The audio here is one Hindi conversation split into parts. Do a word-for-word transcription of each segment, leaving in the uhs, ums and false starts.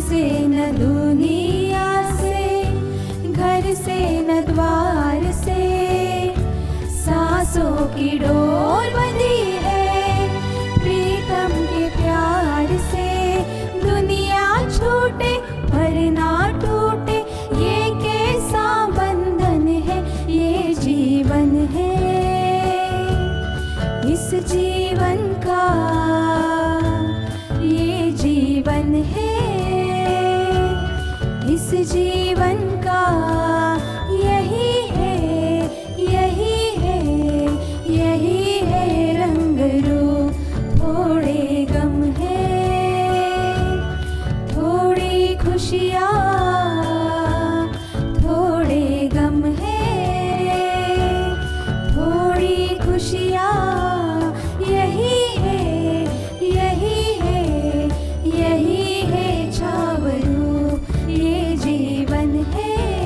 से न दुनिया से, घर से न द्वार से, सांसों की डोर बंधी है प्रीतम के प्यार से। दुनिया छूटे पर ना टूटे, ये कैसा बंधन है, ये जीवन है। इस जीवन का ये जीवन है, इस जीवन का यही है, यही है, यही है रंग रूप। थोड़े गम है, थोड़ी खुशियाँ, थोड़े गम है, थोड़ी खुशियाँ, यही है, यही है, यही है छावरू, ये जीवन है।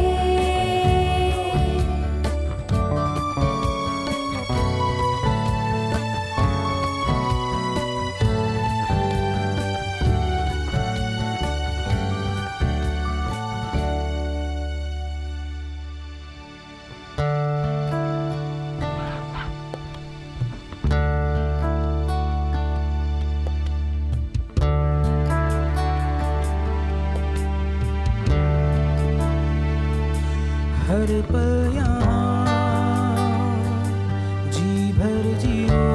हर पल यहाँ जी भर जियो,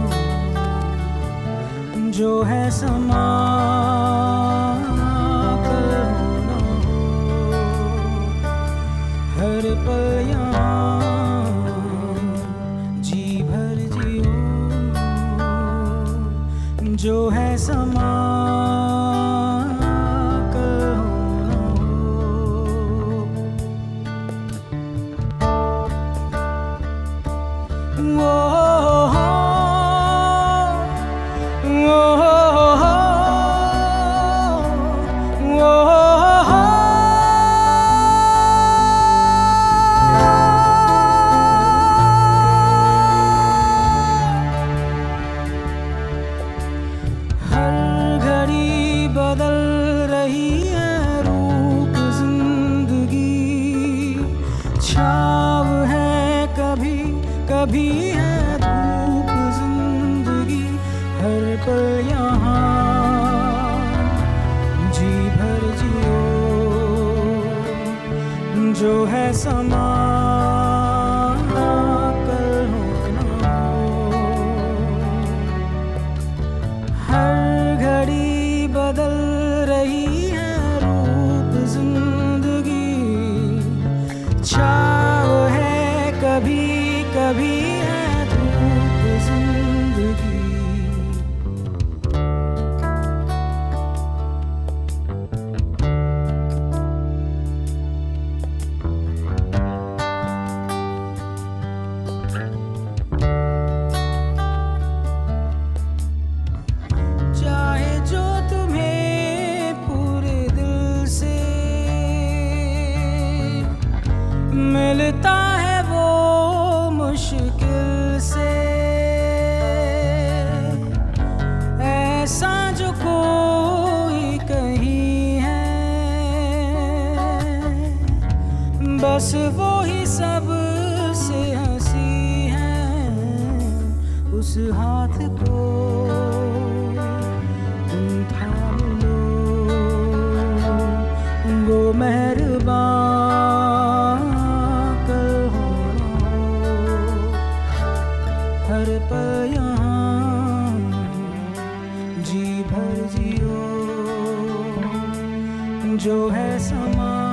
जो है समा कल हो न हो। हर पल यहाँ जी भर जियो, जो है समा कभी है धूप जिंदगी। हर पल यहाँ जी भर जियो, जो है समा कल हो न हो। हर घड़ी बदल रही है रूप जिंदगी, छाव है कभी कभी है धूप जिंदगी। चाहे जो तुम्हें पूरे दिल से मिलता है वो मुश्किल से, ऐसा जो कोई कहीं है, बस वो ही सब से हंसी है। उस हाथ को तुम थाम लो, वो मेहरबान हर पल यहाँ जी भर जियो, जो है समा